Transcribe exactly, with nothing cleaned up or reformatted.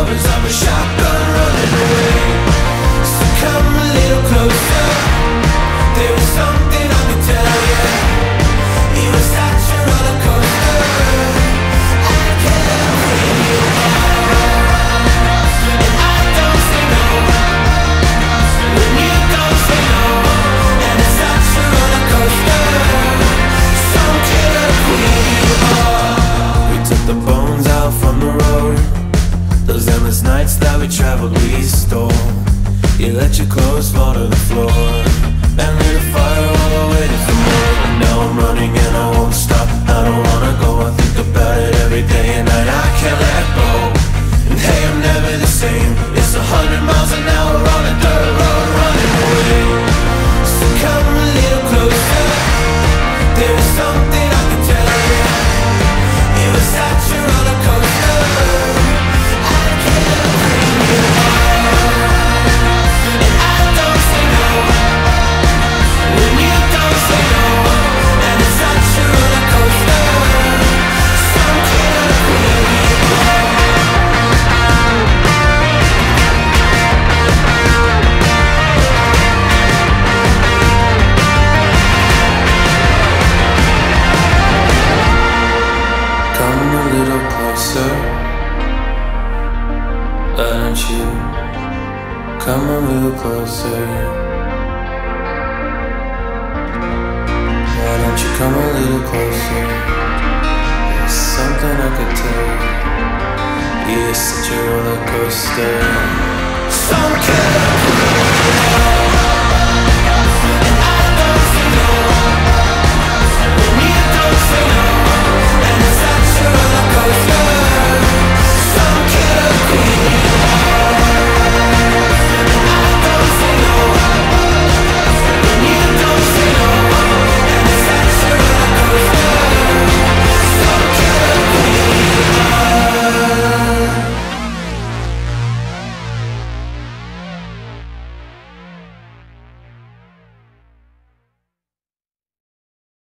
lovers of a shotgun running away. So come a little closer. There was something I could tell you. It was such a roller coaster. I can't bring you on. And I don't say no when you don't say no. And it's such a roller coaster. Some killer queen you are. We took the bones out from the road. Those endless nights that we traveled, we stole. You let your clothes fall to the floor and lit a fire while I waited for more. And now I'm running and I won't stop. I don't wanna go, I think about it every day and night. I can't let go. And hey, I'm never the same. It's a hundred miles an hour on a dirt road running away. So come a little closer. There was something I could tell you. It was such a roller coaster. I can't bring you on. And I don't say no when you don't say no. And it's such a roller coaster. Some killer queen you are. Come a little closer, why don't you come a little closer? Why don't you come a little closer? There's something I could tell you. You're such a roller coaster. Some killer queen. And I don't say no when you don't say no.